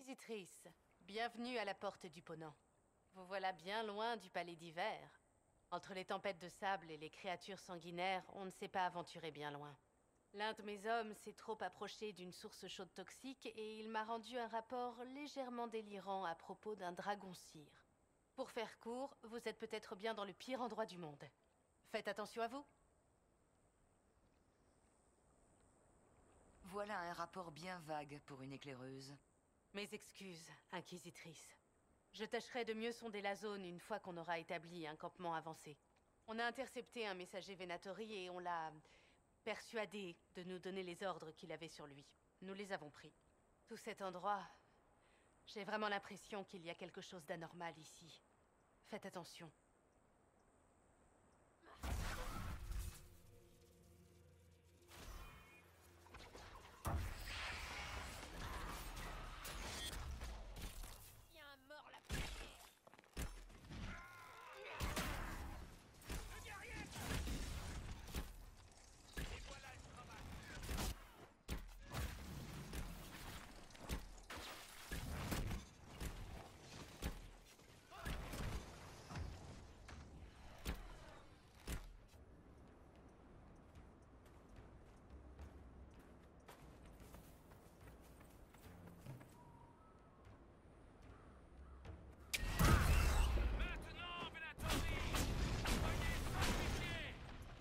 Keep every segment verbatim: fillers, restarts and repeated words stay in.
Inquisitrice, bienvenue à la porte du Ponant. Vous voilà bien loin du palais d'hiver. Entre les tempêtes de sable et les créatures sanguinaires, on ne s'est pas aventuré bien loin. L'un de mes hommes s'est trop approché d'une source chaude toxique et il m'a rendu un rapport légèrement délirant à propos d'un dragon-cire. Pour faire court, vous êtes peut-être bien dans le pire endroit du monde. Faites attention à vous. Voilà un rapport bien vague pour une éclaireuse. Mes excuses, Inquisitrice. Je tâcherai de mieux sonder la zone une fois qu'on aura établi un campement avancé. On a intercepté un messager Venatori et on l'a persuadé de nous donner les ordres qu'il avait sur lui. Nous les avons pris. Tout cet endroit... J'ai vraiment l'impression qu'il y a quelque chose d'anormal ici. Faites attention. Il y a un mort là. Le guerrier. Et voilà le travail. Maintenant, Venatori, soyez sacrifiés.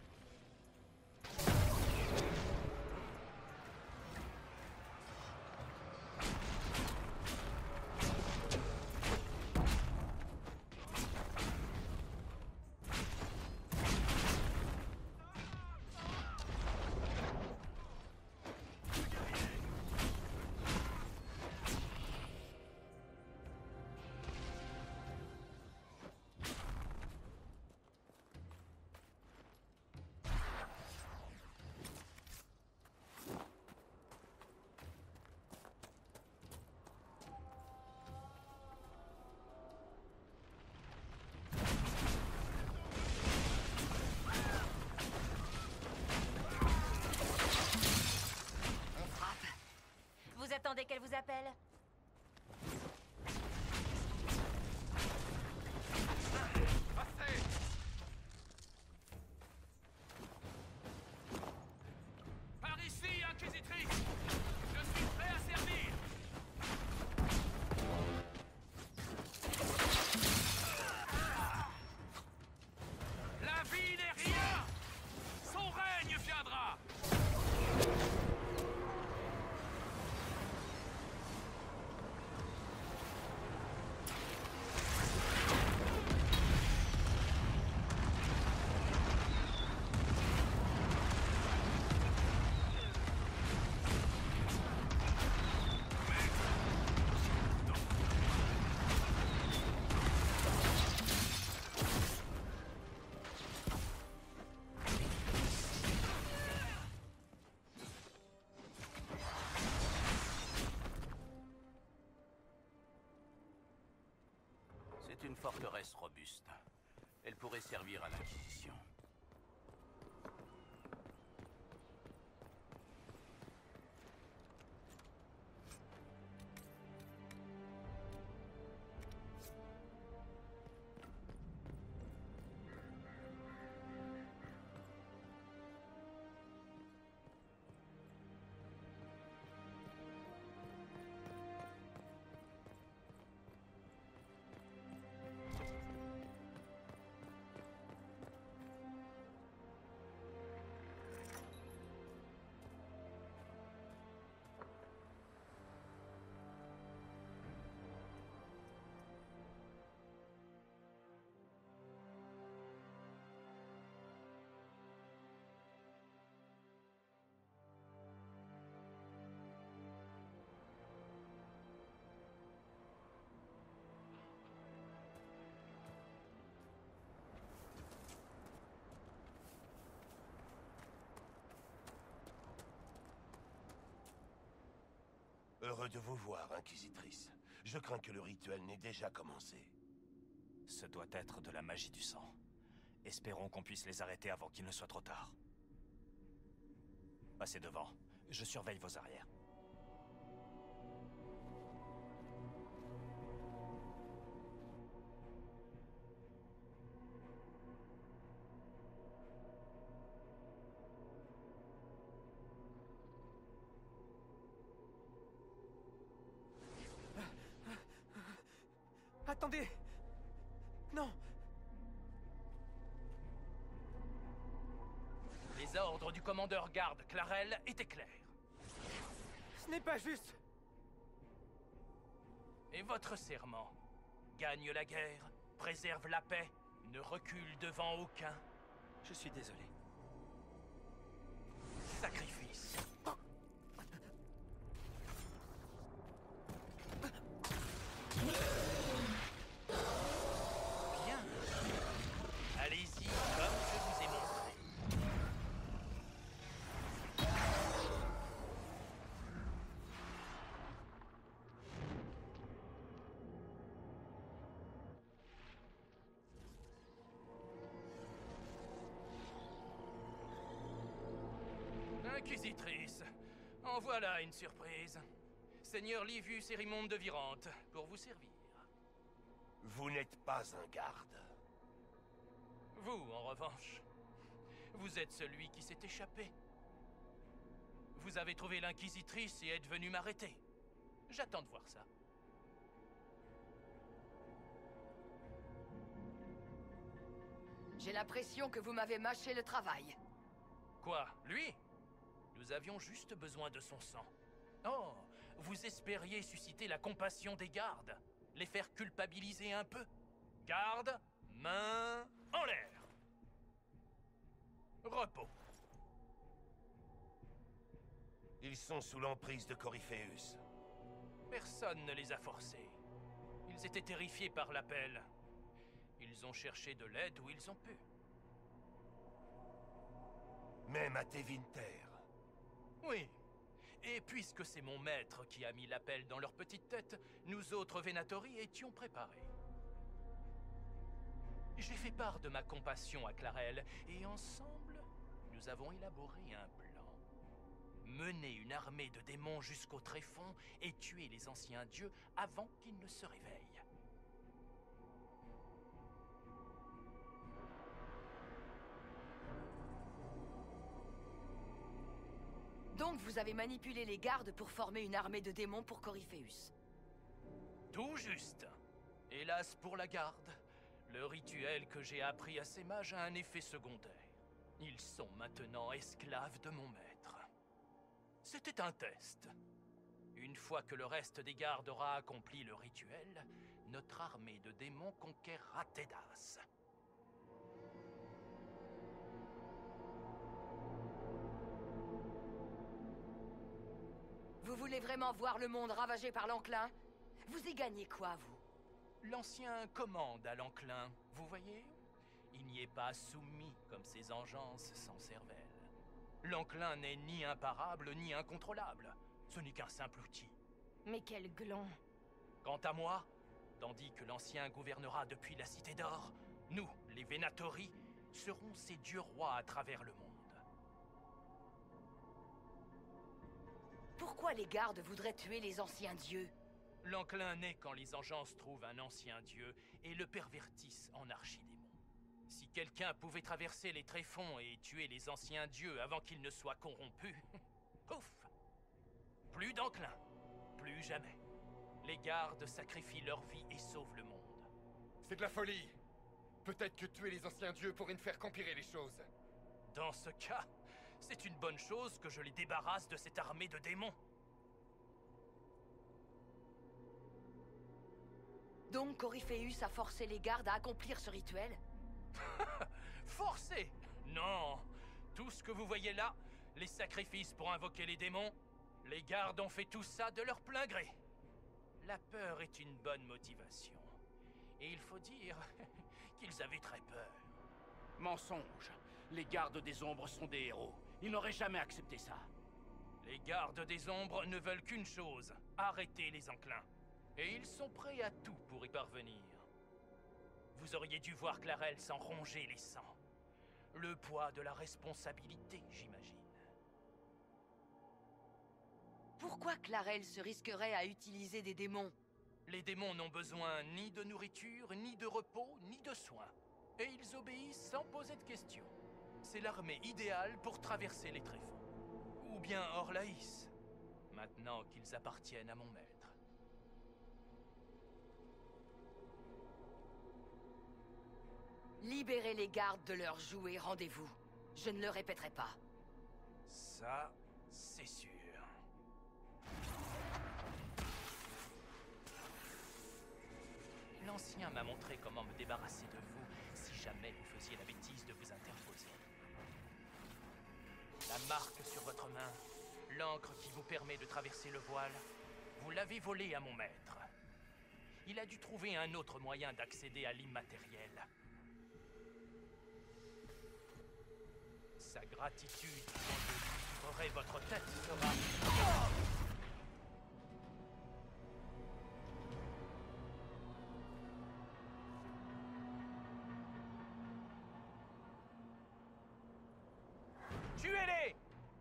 On frappe. Vous attendez qu'elle vous appelle? Passez. Par ici, Inquisitrice. Je suis prêt à servir. La vie n'est rien. Son règne viendra. C'est une forteresse robuste. Elle pourrait servir à l'Inquisition. Heureux de vous voir, Inquisitrice. Je crains que le rituel n'ait déjà commencé. Ce doit être de la magie du sang. Espérons qu'on puisse les arrêter avant qu'il ne soit trop tard. Passez devant. Je surveille vos arrières. Attendez! Non! Les ordres du commandeur garde Clarel étaient clairs. Ce n'est pas juste! Et votre serment? Gagne la guerre, préserve la paix, ne recule devant aucun. Je suis désolé. Sacrifice. Bien. Allez-y, comme je vous ai montré. Inquisitrice, en voilà une surprise. Seigneur Livius Erimonde de Virante, pour vous servir. Vous n'êtes pas un garde. Vous, en revanche, vous êtes celui qui s'est échappé. Vous avez trouvé l'Inquisitrice et êtes venu m'arrêter. J'attends de voir ça. J'ai l'impression que vous m'avez mâché le travail. Quoi, lui? Nous avions juste besoin de son sang. Oh, vous espériez susciter la compassion des gardes? Les faire culpabiliser un peu? Garde, main en l'air. Repos. Ils sont sous l'emprise de Coryphéus. Personne ne les a forcés. Ils étaient terrifiés par l'appel. Ils ont cherché de l'aide où ils ont pu. Même à Tevinter. Oui. Et puisque c'est mon maître qui a mis l'appel dans leur petite tête, nous autres Venatori étions préparés. J'ai fait part de ma compassion à Clarel, et ensemble, nous avons élaboré un plan. Mener une armée de démons jusqu'au tréfonds et tuer les anciens dieux avant qu'ils ne se réveillent. Donc vous avez manipulé les gardes pour former une armée de démons pour Coryphéus. Tout juste. Hélas pour la garde, le rituel que j'ai appris à ces mages a un effet secondaire. Ils sont maintenant esclaves de mon maître. C'était un test. Une fois que le reste des gardes aura accompli le rituel, notre armée de démons conquérera Tédas. Vous voulez vraiment voir le monde ravagé par l'enclin? Vous y gagnez quoi, vous? L'ancien commande à l'enclin, vous voyez? Il n'y est pas soumis comme ses engences sans cervelle. L'enclin n'est ni imparable ni incontrôlable. Ce n'est qu'un simple outil. Mais quel gland! Quant à moi, tandis que l'ancien gouvernera depuis la Cité d'Or, nous, les Venatori, serons ses dieux rois à travers le monde. Pourquoi les gardes voudraient tuer les anciens dieux? L'enclin naît quand les engences trouvent un ancien dieu et le pervertissent en archidémon. Si quelqu'un pouvait traverser les tréfonds et tuer les anciens dieux avant qu'ils ne soient corrompus, pouf! Plus d'enclin, plus jamais. Les gardes sacrifient leur vie et sauvent le monde. C'est de la folie. Peut-être que tuer les anciens dieux pourrait nous faire qu'empirer les choses. Dans ce cas, c'est une bonne chose que je les débarrasse de cette armée de démons. Donc Coryphéus a forcé les gardes à accomplir ce rituel? Forcé? Non. Tout ce que vous voyez là, les sacrifices pour invoquer les démons, les gardes ont fait tout ça de leur plein gré. La peur est une bonne motivation. Et il faut dire qu'ils avaient très peur. Mensonge. Les gardes des ombres sont des héros. Ils n'auraient jamais accepté ça. Les gardes des ombres ne veulent qu'une chose, arrêter les enclins. Et ils sont prêts à tout pour y parvenir. Vous auriez dû voir Clarel s'en ronger les sangs. Le poids de la responsabilité, j'imagine. Pourquoi Clarel se risquerait à utiliser des démons? Les démons n'ont besoin ni de nourriture, ni de repos, ni de soins. Et ils obéissent sans poser de questions. C'est l'armée idéale pour traverser les tréfonds. Ou bien Orlaïs, maintenant qu'ils appartiennent à mon maître. Libérez les gardes de leur joug et rendez-vous. Je ne le répéterai pas. Ça, c'est sûr. L'ancien m'a montré comment me débarrasser de vous si jamais vous faisiez la bêtise de vous interposer. La marque sur votre main, l'encre qui vous permet de traverser le voile, vous l'avez volée à mon maître. Il a dû trouver un autre moyen d'accéder à l'immatériel. Sa gratitude quand je livrerai votre tête sera... Tuez-les!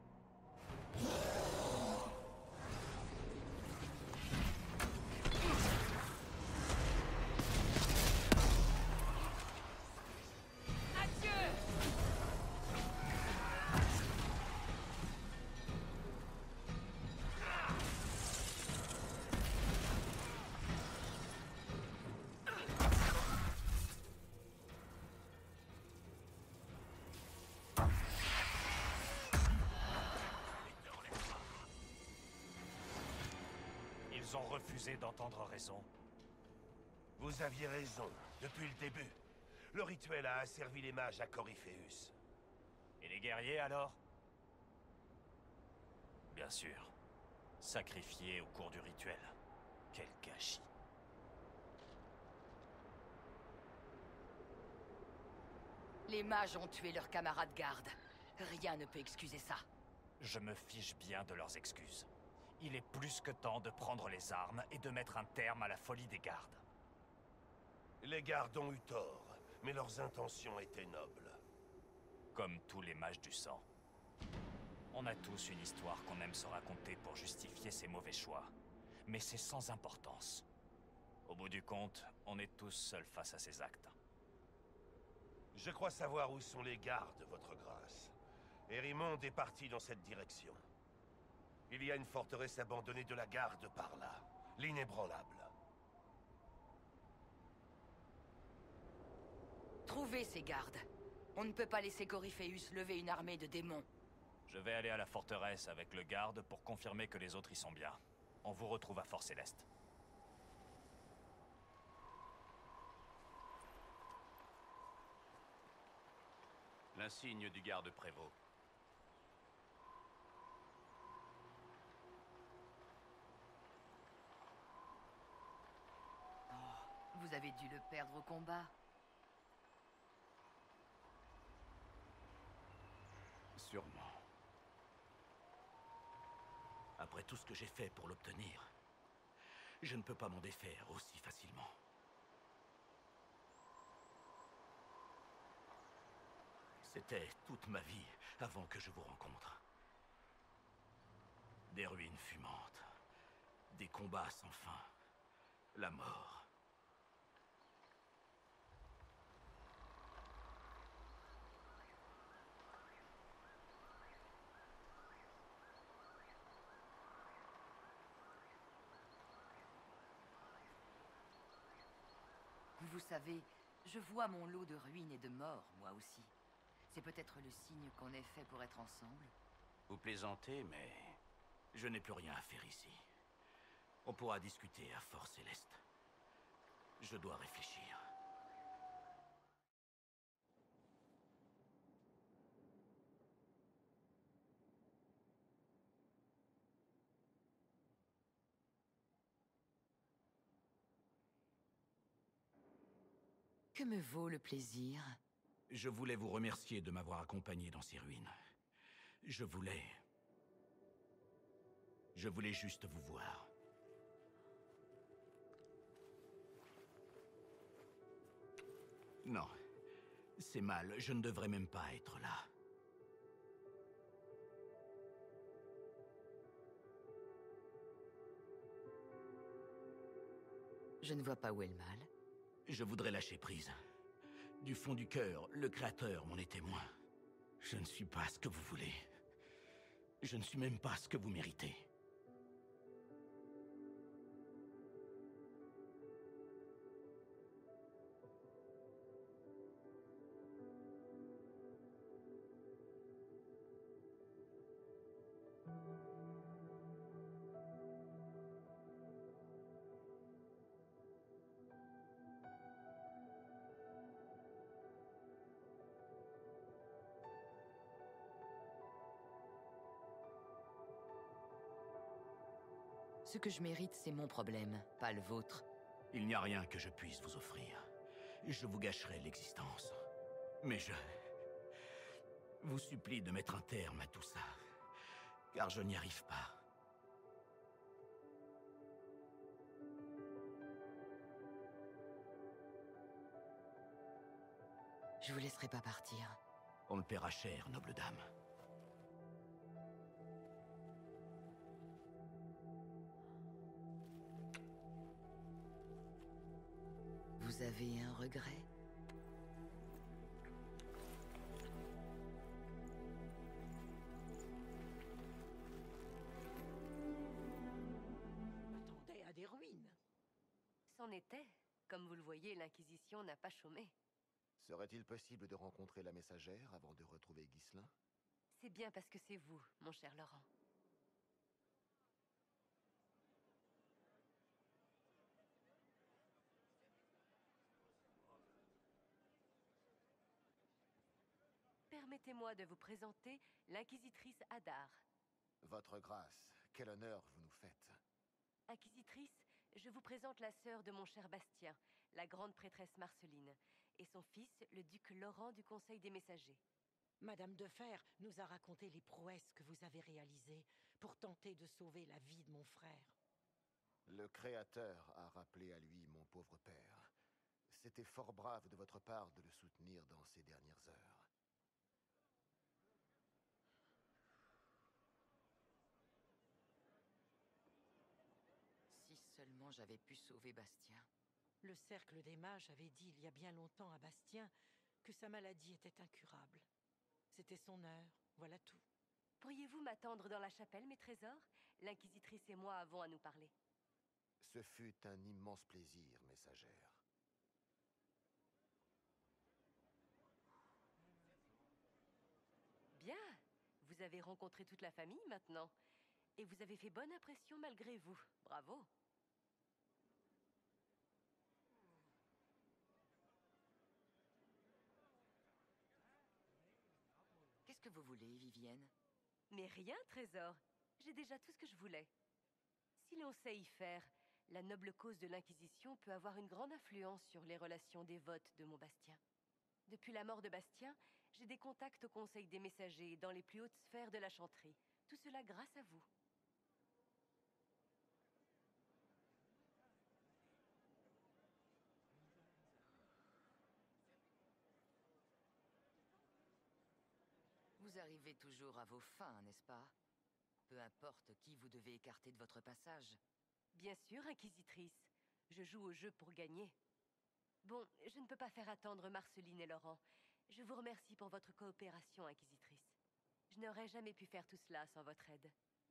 Ils ont refusé d'entendre raison. Vous aviez raison, depuis le début. Le rituel a asservi les mages à Coryphéus. Et les guerriers, alors? Bien sûr. Sacrifiés au cours du rituel. Quel gâchis. Les mages ont tué leurs camarades gardes. Rien ne peut excuser ça. Je me fiche bien de leurs excuses. Il est plus que temps de prendre les armes et de mettre un terme à la folie des gardes. Les gardes ont eu tort, mais leurs intentions étaient nobles. Comme tous les mages du sang. On a tous une histoire qu'on aime se raconter pour justifier ses mauvais choix. Mais c'est sans importance. Au bout du compte, on est tous seuls face à ces actes. Je crois savoir où sont les gardes, votre grâce. Erimond est parti dans cette direction. Il y a une forteresse abandonnée de la garde par là. L'inébranlable. Trouvez ces gardes. On ne peut pas laisser Coryphéus lever une armée de démons. Je vais aller à la forteresse avec le garde pour confirmer que les autres y sont bien. On vous retrouve à Fort Céleste. L'insigne du garde prévôt. Vous avez dû le perdre au combat. Sûrement. Après tout ce que j'ai fait pour l'obtenir, je ne peux pas m'en défaire aussi facilement. C'était toute ma vie avant que je vous rencontre. Des ruines fumantes, des combats sans fin, la mort. Vous savez, je vois mon lot de ruines et de morts, moi aussi. C'est peut-être le signe qu'on est fait pour être ensemble. Vous plaisantez, mais je n'ai plus rien à faire ici. On pourra discuter à Fort Céleste. Je dois réfléchir. Que me vaut le plaisir? Je voulais vous remercier de m'avoir accompagné dans ces ruines. Je voulais... Je voulais juste vous voir. Non, c'est mal, je ne devrais même pas être là. Je ne vois pas où est le mal. Je voudrais lâcher prise. Du fond du cœur, le Créateur m'en est témoin. Je ne suis pas ce que vous voulez. Je ne suis même pas ce que vous méritez. Ce que je mérite, c'est mon problème, pas le vôtre. Il n'y a rien que je puisse vous offrir. Je vous gâcherai l'existence. Mais je... vous supplie de mettre un terme à tout ça. Car je n'y arrive pas. Je vous laisserai pas partir. On le paiera cher, noble dame. Vous avez un regret? Attendez à des ruines. C'en était. Comme vous le voyez, l'Inquisition n'a pas chômé. Serait-il possible de rencontrer la messagère avant de retrouver Ghislain? C'est bien parce que c'est vous, mon cher Laurent. Permettez-moi de vous présenter l'inquisitrice Hadar. Votre grâce, quel honneur vous nous faites. Inquisitrice, je vous présente la sœur de mon cher Bastien, la grande prêtresse Marceline, et son fils, le duc Laurent du Conseil des Messagers. Madame de Fer nous a raconté les prouesses que vous avez réalisées pour tenter de sauver la vie de mon frère. Le Créateur a rappelé à lui mon pauvre père. C'était fort brave de votre part de le soutenir dans ces dernières heures. Si seulement j'avais pu sauver Bastien. Le cercle des mages avait dit il y a bien longtemps à Bastien que sa maladie était incurable. C'était son heure, voilà tout. Pourriez-vous m'attendre dans la chapelle, mes trésors? L'inquisitrice et moi avons à nous parler. Ce fut un immense plaisir, messagère. Bien, vous avez rencontré toute la famille maintenant. Et vous avez fait bonne impression malgré vous. Bravo. Qu'est-ce que vous voulez, Vivienne? Mais rien, trésor. J'ai déjà tout ce que je voulais. Si l'on sait y faire, la noble cause de l'Inquisition peut avoir une grande influence sur les relations dévotes de mon Bastien. Depuis la mort de Bastien, j'ai des contacts au Conseil des Messagers dans les plus hautes sphères de la chanterie. Tout cela grâce à vous. Vous arrivez toujours à vos fins, n'est-ce pas? Peu importe qui vous devez écarter de votre passage. Bien sûr, Inquisitrice. Je joue au jeu pour gagner. Bon, je ne peux pas faire attendre Marceline et Laurent. Je vous remercie pour votre coopération, Inquisitrice. Je n'aurais jamais pu faire tout cela sans votre aide.